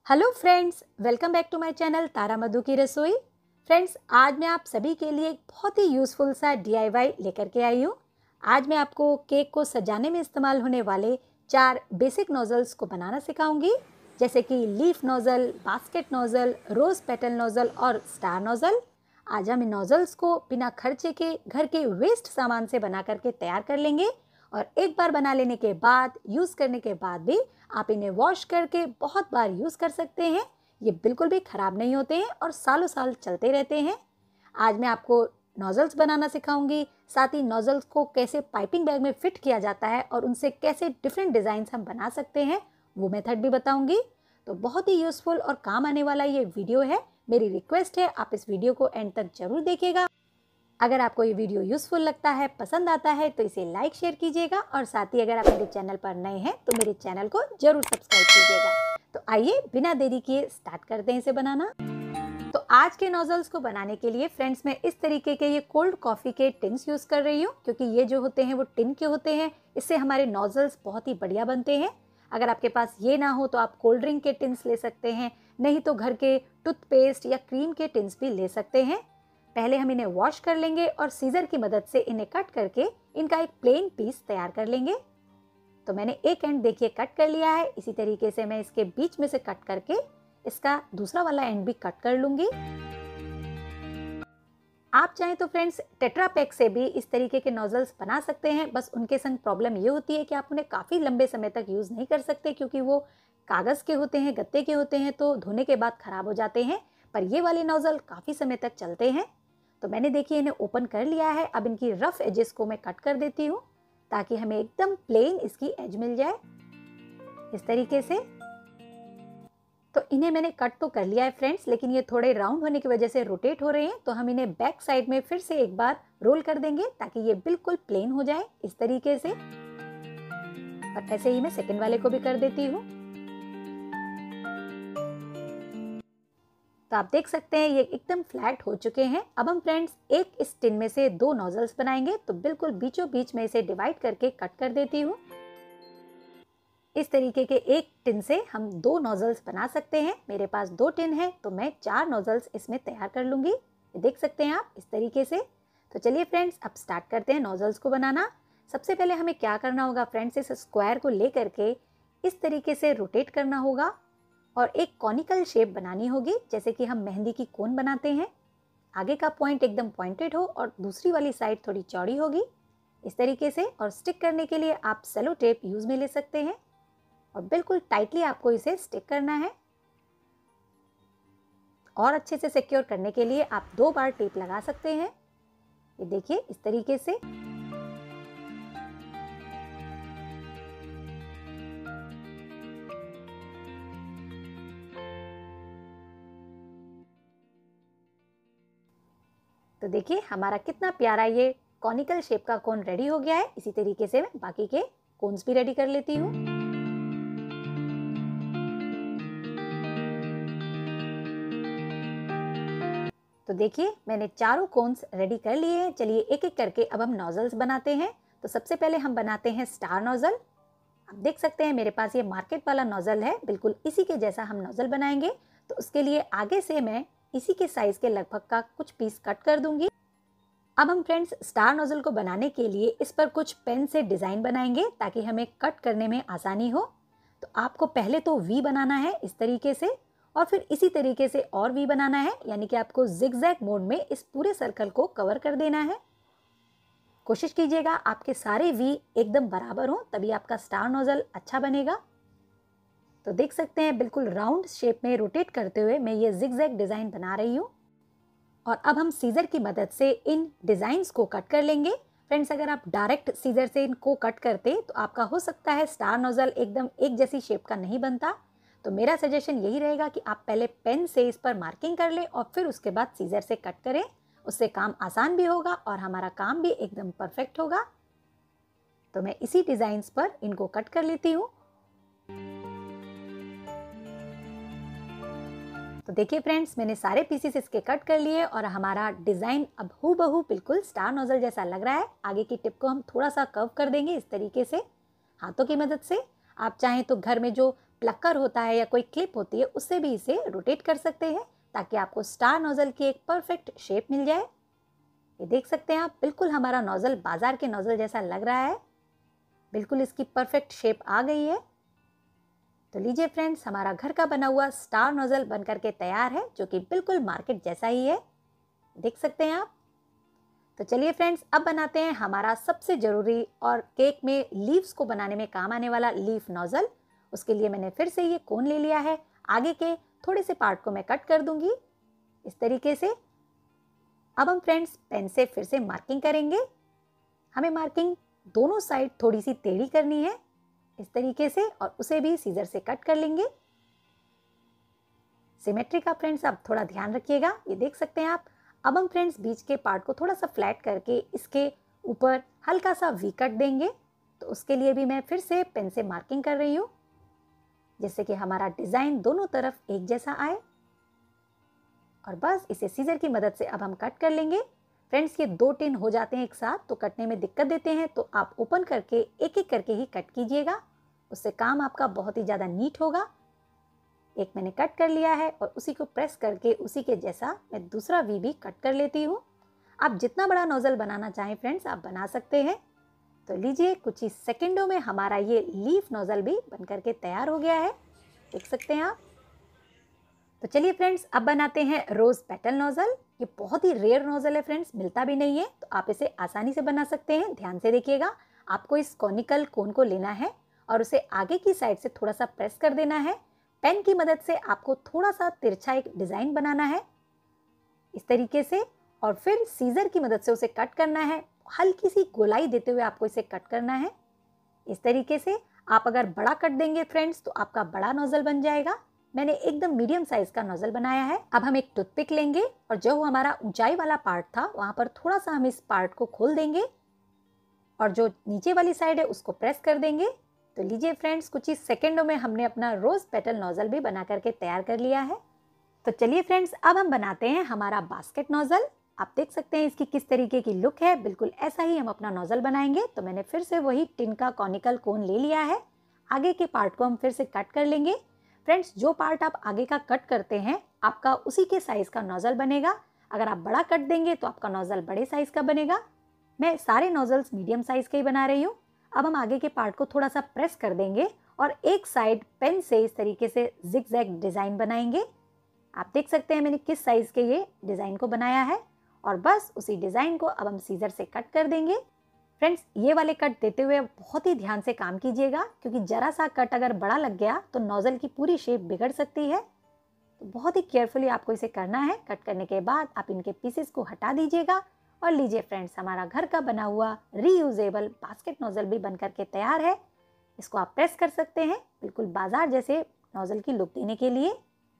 Hello friends, welcome back to my channel Tara Madhu की रसोई। Friends, आज मैं आप सभी के लिए एक बहुत ही यूज़फुल सा DIY लेकर के आई हूँ। आज मैं आपको केक को सजाने में इस्तेमाल होने वाले 4 बेसिक नोज़ल्स को बनाना सिखाऊंगी, जैसे कि leaf nozzle, basket nozzle, rose petal nozzle और स्टार नोज़ल। आज हम इन नोज़ल्स को बिना खर्चे के घर के वेस्ट सामान से बना करके तैयार कर लेंगे और एक बार बना लेने के बाद, यूज़ करने के बाद भी आप इन्हें वॉश करके बहुत बार यूज़ कर सकते हैं। ये बिल्कुल भी ख़राब नहीं होते हैं और सालों साल चलते रहते हैं। आज मैं आपको नोज़ल्स बनाना सिखाऊंगी, साथ ही नोज़ल्स को कैसे पाइपिंग बैग में फ़िट किया जाता है और उनसे कैसे डिफरेंट डिज़ाइंस हम बना सकते हैं, वो मेथड भी बताऊंगी। तो बहुत ही यूज़फुल और काम आने वाला ये वीडियो है। मेरी रिक्वेस्ट है, आप इस वीडियो को एंड तक जरूर देखिएगा। अगर आपको ये वीडियो यूज़फुल लगता है, पसंद आता है, तो इसे लाइक शेयर कीजिएगा और साथ ही अगर आप मेरे चैनल पर नए हैं तो मेरे चैनल को जरूर सब्सक्राइब कीजिएगा। तो आइए बिना देरी किए स्टार्ट करते हैं इसे बनाना। तो आज के नोज़ल्स को बनाने के लिए फ्रेंड्स मैं इस तरीके के ये कोल्ड कॉफ़ी के टिन्स यूज़ कर रही हूँ, क्योंकि ये जो होते हैं वो टिन के होते हैं। इससे हमारे नोज़ल्स बहुत ही बढ़िया बनते हैं। अगर आपके पास ये ना हो तो आप कोल्ड ड्रिंक के टिन्स ले सकते हैं, नहीं तो घर के टूथपेस्ट या क्रीम के टिन्स भी ले सकते हैं। पहले हम इन्हें वॉश कर लेंगे और सीजर की मदद से इन्हें कट करके इनका एक प्लेन पीस तैयार कर लेंगे। तो मैंने एक एंड देखिए कट कर लिया है। इसी तरीके से मैं इसके बीच में से कट करके इसका दूसरा वाला एंड भी कट कर लूंगी। आप चाहें तो फ्रेंड्स टेट्रा पैक से भी इस तरीके के नोज़ल्स बना सकते हैं। बस उनके संग प्रॉब्लम ये होती है कि आप उन्हें काफ़ी लंबे समय तक यूज़ नहीं कर सकते, क्योंकि वो कागज़ के होते हैं, गत्ते के होते हैं, तो धोने के बाद ख़राब हो जाते हैं। पर ये वाले नोज़ल काफ़ी समय तक चलते हैं। तो मैंने देखिए इन्हें ओपन कर लिया है। अब इनकी रफ एजेस को मैं कट कर देती हूँ, ताकि हमें एकदम प्लेन इसकी एज मिल जाए इस तरीके से। तो इन्हें मैंने कट तो कर लिया है फ्रेंड्स, लेकिन ये थोड़े राउंड होने की वजह से रोटेट हो रहे हैं, तो हम इन्हें बैक साइड में फिर से एक बार रोल कर देंगे ताकि ये बिल्कुल प्लेन हो जाए इस तरीके से। और ऐसे ही मैं सेकंड वाले को भी कर देती हूँ। तो आप देख सकते हैं ये एकदम फ्लैट हो चुके हैं। अब हम फ्रेंड्स एक इस टिन में से 2 नोज़ल्स बनाएंगे, तो बिल्कुल बीचों बीच में इसे डिवाइड करके कट कर देती हूँ। इस तरीके के एक टिन से हम 2 नोज़ल्स बना सकते हैं। मेरे पास 2 टिन है, तो मैं 4 नोज़ल्स इसमें तैयार कर लूंगी। देख सकते हैं आप इस तरीके से। तो चलिए फ्रेंड्स अब स्टार्ट करते हैं नोज़ल्स को बनाना। सबसे पहले हमें क्या करना होगा फ्रेंड्स, इस स्क्वायर को ले करके इस तरीके से रोटेट करना होगा और एक कॉनिकल शेप बनानी होगी, जैसे कि हम मेहंदी की कोन बनाते हैं। आगे का पॉइंट एकदम पॉइंटेड हो और दूसरी वाली साइड थोड़ी चौड़ी होगी इस तरीके से। और स्टिक करने के लिए आप सेलो टेप यूज में ले सकते हैं और बिल्कुल टाइटली आपको इसे स्टिक करना है। और अच्छे से सिक्योर करने के लिए आप 2 बार टेप लगा सकते हैं। ये देखिए इस तरीके से। तो देखिए हमारा कितना प्यारा ये कॉनिकल शेप का कोन रेडी हो गया है। इसी तरीके से मैं बाकी के कोन्स भी रेडी कर लेती हूँ। तो देखिए मैंने चारों कोन्स रेडी कर लिए हैं। चलिए एक एक करके अब हम नोज़ल्स बनाते हैं। तो सबसे पहले हम बनाते हैं स्टार नोज़ल। आप देख सकते हैं मेरे पास ये मार्केट वाला नोज़ल है, बिल्कुल इसी के जैसा हम नोज़ल बनाएंगे। तो उसके लिए आगे से मैं इसी के साइज के लगभग का कुछ पीस कट कर दूंगी। अब हम फ्रेंड्स स्टार नोज़ल को बनाने के लिए इस पर कुछ पेन से डिज़ाइन बनाएंगे, ताकि हमें कट करने में आसानी हो। तो आपको पहले तो वी बनाना है इस तरीके से, और फिर इसी तरीके से और वी बनाना है, यानी कि आपको जिगजैग मोड में इस पूरे सर्कल को कवर कर देना है। कोशिश कीजिएगा आपके सारे वी एकदम बराबर हों, तभी आपका स्टार नोज़ल अच्छा बनेगा। तो देख सकते हैं बिल्कुल राउंड शेप में रोटेट करते हुए मैं ये जिगजैग डिज़ाइन बना रही हूँ। और अब हम सीजर की मदद से इन डिज़ाइंस को कट कर लेंगे। फ्रेंड्स, अगर आप डायरेक्ट सीजर से इनको कट करते तो आपका हो सकता है स्टार नोज़ल एकदम एक जैसी शेप का नहीं बनता। तो मेरा सजेशन यही रहेगा कि आप पहले पेन से इस पर मार्किंग कर लें और फिर उसके बाद सीजर से कट करें। उससे काम आसान भी होगा और हमारा काम भी एकदम परफेक्ट होगा। तो मैं इसी डिज़ाइंस पर इनको कट कर लेती हूँ। तो देखिए फ्रेंड्स, मैंने सारे पीसेस इसके कट कर लिए और हमारा डिज़ाइन अब हूबहू बिल्कुल स्टार नोज़ल जैसा लग रहा है। आगे की टिप को हम थोड़ा सा कर्व कर देंगे इस तरीके से हाथों की मदद से। आप चाहें तो घर में जो प्लकर होता है या कोई क्लिप होती है उससे भी इसे रोटेट कर सकते हैं ताकि आपको स्टार नोजल की एक परफेक्ट शेप मिल जाए। ये देख सकते हैं आप, बिल्कुल हमारा नोजल बाजार के नोजल जैसा लग रहा है, बिल्कुल इसकी परफेक्ट शेप आ गई है। तो लीजिए फ्रेंड्स, हमारा घर का बना हुआ स्टार नोजल बनकर के तैयार है, जो कि बिल्कुल मार्केट जैसा ही है, देख सकते हैं आप। तो चलिए फ्रेंड्स, अब बनाते हैं हमारा सबसे ज़रूरी और केक में लीव्स को बनाने में काम आने वाला लीफ नोजल। उसके लिए मैंने फिर से ये कोन ले लिया है। आगे के थोड़े से पार्ट को मैं कट कर दूंगी इस तरीके से। अब हम फ्रेंड्स पेन से फिर से मार्किंग करेंगे। हमें मार्किंग दोनों साइड थोड़ी सी टेढ़ी करनी है इस तरीके से, और उसे भी सीजर से कट कर लेंगे। सिमेट्री का फ्रेंड्स आप थोड़ा ध्यान रखिएगा। ये देख सकते हैं आप। अब हम फ्रेंड्स बीच के पार्ट को थोड़ा सा फ्लैट करके इसके ऊपर हल्का सा वी कट देंगे। तो उसके लिए भी मैं फिर से पेन से मार्किंग कर रही हूँ, जिससे कि हमारा डिज़ाइन दोनों तरफ एक जैसा आए। और बस इसे सीजर की मदद से अब हम कट कर लेंगे। फ्रेंड्स ये 2 टिन हो जाते हैं एक साथ, तो कटने में दिक्कत देते हैं, तो आप ओपन करके एक एक करके ही कट कीजिएगा, उससे काम आपका बहुत ही ज़्यादा नीट होगा। एक मैंने कट कर लिया है और उसी को प्रेस करके उसी के जैसा मैं दूसरा वी भी कट कर लेती हूँ। आप जितना बड़ा नोजल बनाना चाहें फ्रेंड्स आप बना सकते हैं। तो लीजिए, कुछ ही सेकंडों में हमारा ये लीफ नोजल भी बनकर के तैयार हो गया है, देख सकते हैं आप। तो चलिए फ्रेंड्स, अब बनाते हैं रोज पेटल नोजल। ये बहुत ही रेयर नोजल है फ्रेंड्स, मिलता भी नहीं है, तो आप इसे आसानी से बना सकते हैं। ध्यान से देखिएगा, आपको इस कॉनिकल कोन को लेना है और उसे आगे की साइड से थोड़ा सा प्रेस कर देना है। पेन की मदद से आपको थोड़ा सा तिरछा एक डिज़ाइन बनाना है इस तरीके से, और फिर सीजर की मदद से उसे कट करना है। हल्की सी गोलाई देते हुए आपको इसे कट करना है इस तरीके से। आप अगर बड़ा कट देंगे फ्रेंड्स तो आपका बड़ा नोजल बन जाएगा। मैंने एकदम मीडियम साइज का नोजल बनाया है। अब हम एक टूथपिक लेंगे और जो हमारा ऊंचाई वाला पार्ट था वहां पर थोड़ा सा हम इस पार्ट को खोल देंगे और जो नीचे वाली साइड है उसको प्रेस कर देंगे। तो लीजिए फ्रेंड्स, कुछ ही सेकंडों में हमने अपना रोज पेटल नोजल भी बना करके तैयार कर लिया है। तो चलिए फ्रेंड्स, अब हम बनाते हैं हमारा बास्केट नोजल। आप देख सकते हैं इसकी किस तरीके की लुक है, बिल्कुल ऐसा ही हम अपना नोजल बनाएंगे। तो मैंने फिर से वही टिन का कॉनिकल कोन ले लिया है। आगे के पार्ट को हम फिर से कट कर लेंगे। फ्रेंड्स जो पार्ट आप आगे का कट करते हैं आपका उसी के साइज का नोजल बनेगा। अगर आप बड़ा कट देंगे तो आपका नोजल बड़े साइज का बनेगा। मैं सारे नोजल्स मीडियम साइज के ही बना रही हूँ। अब हम आगे के पार्ट को थोड़ा सा प्रेस कर देंगे और एक साइड पेन से इस तरीके से जिगजैग डिज़ाइन बनाएंगे। आप देख सकते हैं मैंने किस साइज़ के ये डिज़ाइन को बनाया है, और बस उसी डिज़ाइन को अब हम सीजर से कट कर देंगे। फ्रेंड्स ये वाले कट देते हुए बहुत ही ध्यान से काम कीजिएगा, क्योंकि ज़रा सा कट अगर बड़ा लग गया तो नोजल की पूरी शेप बिगड़ सकती है। तो बहुत ही केयरफुली आपको इसे करना है। कट करने के बाद आप इनके पीसेस को हटा दीजिएगा। और लीजिए फ्रेंड्स, हमारा घर का बना हुआ रीयूजेबल बास्केट नोजल भी बनकर के तैयार है। इसको आप प्रेस कर सकते हैं बिल्कुल बाजार जैसे नोजल की लुक देने के लिए।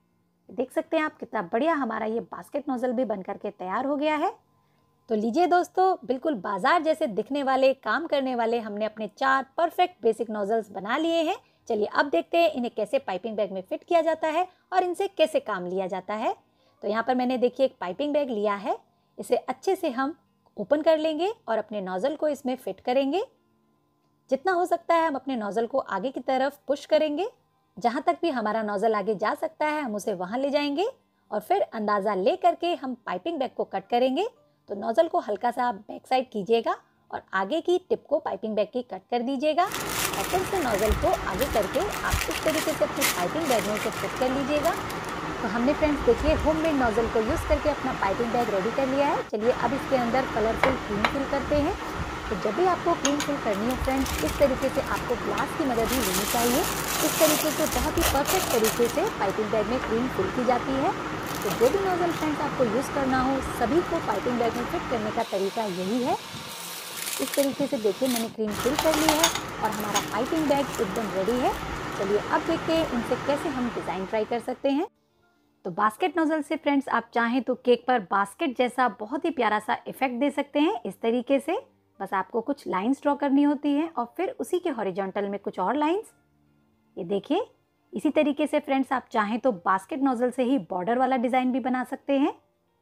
देख सकते हैं आप कितना बढ़िया हमारा ये बास्केट नोजल भी बनकर के तैयार हो गया है। तो लीजिए दोस्तों, बिल्कुल बाजार जैसे दिखने वाले, काम करने वाले हमने अपने 4 परफेक्ट बेसिक नोजल्स बना लिए हैं। चलिए अब देखते हैं इन्हें कैसे पाइपिंग बैग में फिट किया जाता है और इनसे कैसे काम लिया जाता है। तो यहाँ पर मैंने देखिए एक पाइपिंग बैग लिया है। इसे अच्छे से हम ओपन कर लेंगे और अपने नोजल को इसमें फिट करेंगे। जितना हो सकता है हम अपने नोजल को आगे की तरफ पुश करेंगे। जहाँ तक भी हमारा नोजल आगे जा सकता है हम उसे वहाँ ले जाएंगे और फिर अंदाज़ा ले करके हम पाइपिंग बैग को कट करेंगे। तो नोजल को हल्का सा बैक साइड कीजिएगा और आगे की टिप को पाइपिंग बैग की कट कर दीजिएगा, और फिर से नोजल को आगे करके आप इस तरीके से अपने पाइपिंग बैग में उसे फिट कर लीजिएगा। तो हमने फ्रेंड्स देखिए होममेड नोजल को यूज़ करके अपना पाइपिंग बैग रेडी कर लिया है। चलिए अब इसके अंदर कलरफुल क्रीम फिल करते हैं। तो जब भी आपको क्रीम फिल करनी हो फ्रेंड्स, इस तरीके से आपको ग्लास की मदद ही लेनी चाहिए। इस तरीके से बहुत ही परफेक्ट तरीके से पाइपिंग बैग में क्रीम फिल की जाती है। तो जो भी नोजल फ्रेंड्स आपको यूज़ करना हो सभी को पाइपिंग बैग में फिट करने का तरीका यही है। इस तरीके से देखिए मैंने क्रीम फिल कर ली है और हमारा पाइपिंग बैग एकदम रेडी है। चलिए अब देखते हैं इनसे कैसे हम डिज़ाइन ट्राई कर सकते हैं। तो बास्केट नोजल से फ्रेंड्स आप चाहें तो केक पर बास्केट जैसा बहुत ही प्यारा सा इफेक्ट दे सकते हैं। इस तरीके से बस आपको कुछ लाइंस ड्रॉ करनी होती हैं और फिर उसी के हॉरिजॉन्टल में कुछ और लाइंस। ये देखिए इसी तरीके से फ्रेंड्स आप चाहें तो बास्केट नोजल से ही बॉर्डर वाला डिज़ाइन भी बना सकते हैं,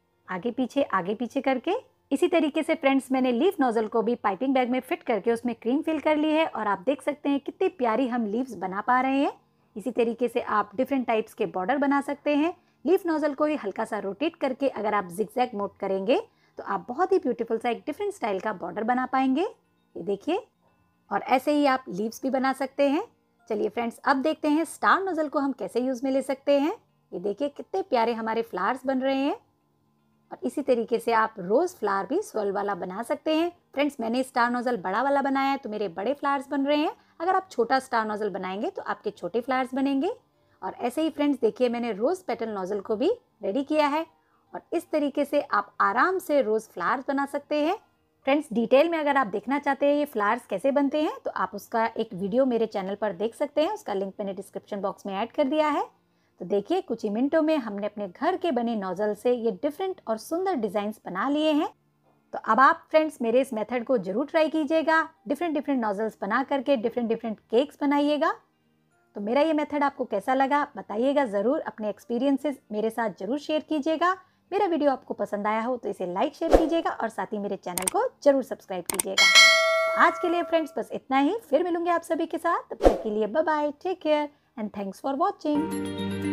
आगे पीछे करके। इसी तरीके से फ्रेंड्स मैंने लीफ नोजल को भी पाइपिंग बैग में फिट करके उसमें क्रीम फिल कर ली है और आप देख सकते हैं कितनी प्यारी हम लीव्स बना पा रहे हैं। इसी तरीके से आप डिफरेंट टाइप्स के बॉर्डर बना सकते हैं। लीफ नोजल को ही हल्का सा रोटेट करके अगर आप जिगजैग मोड करेंगे तो आप बहुत ही ब्यूटीफुल सा एक डिफरेंट स्टाइल का बॉर्डर बना पाएंगे। ये देखिए, और ऐसे ही आप लीव्स भी बना सकते हैं। चलिए फ्रेंड्स, अब देखते हैं स्टार नोजल को हम कैसे यूज में ले सकते हैं। ये देखिए कितने प्यारे हमारे फ्लावर्स बन रहे हैं। और इसी तरीके से आप रोज फ्लावर भी स्वर्ल वाला बना सकते हैं। फ्रेंड्स, मैंने स्टार नोजल बड़ा वाला बनाया है तो मेरे बड़े फ्लावर्स बन रहे हैं। अगर आप छोटा स्टार नोजल बनाएंगे तो आपके छोटे फ्लावर्स बनेंगे। और ऐसे ही फ्रेंड्स देखिए, मैंने रोज पेटल नोजल को भी रेडी किया है और इस तरीके से आप आराम से रोज फ्लावर्स बना सकते हैं। फ्रेंड्स, डिटेल में अगर आप देखना चाहते हैं ये फ्लावर्स कैसे बनते हैं तो आप उसका एक वीडियो मेरे चैनल पर देख सकते हैं। उसका लिंक मैंने डिस्क्रिप्शन बॉक्स में ऐड कर दिया है। तो देखिए, कुछ ही मिनटों में हमने अपने घर के बने नोजल से ये डिफरेंट और सुंदर डिजाइन्स बना लिए हैं। तो अब आप फ्रेंड्स मेरे इस मेथड को जरूर ट्राई कीजिएगा। डिफरेंट नोजल्स बना करके डिफरेंट केक्स बनाइएगा। तो मेरा ये मेथड आपको कैसा लगा बताइएगा ज़रूर। अपने एक्सपीरियंसेस मेरे साथ जरूर शेयर कीजिएगा। मेरा वीडियो आपको पसंद आया हो तो इसे लाइक शेयर कीजिएगा और साथ ही मेरे चैनल को जरूर सब्सक्राइब कीजिएगा। तो आज के लिए फ्रेंड्स बस इतना ही। फिर मिलूंगे आप सभी के साथ। तब तक के लिए bye bye, take care and thanks for watching.